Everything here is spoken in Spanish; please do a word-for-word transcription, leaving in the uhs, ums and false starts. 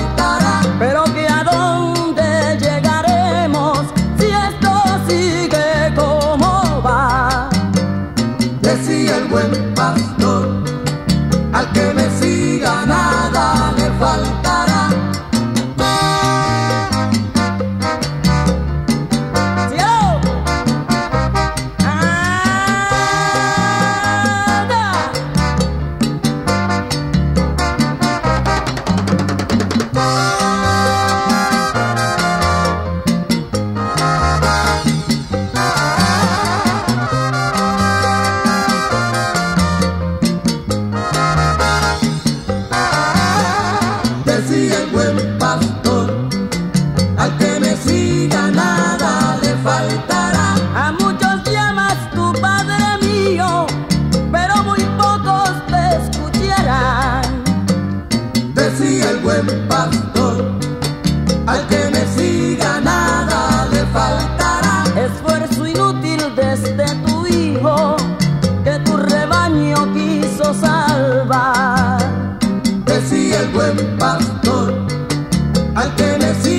faltará. Pero que a dónde llegaremos si esto sigue como va. Decía el buen pastor, al que me siga nada le faltará. Decía el buen pastor, al que me siga nada le faltará. A muchos llamas tu Padre mío, pero muy pocos te escucharán. Decía el buen pastor, al que me siga nada le faltará. Esfuerzo inútil desde tu hijo, que tu rebaño quiso salvar. Decía el buen pastor, al que me siga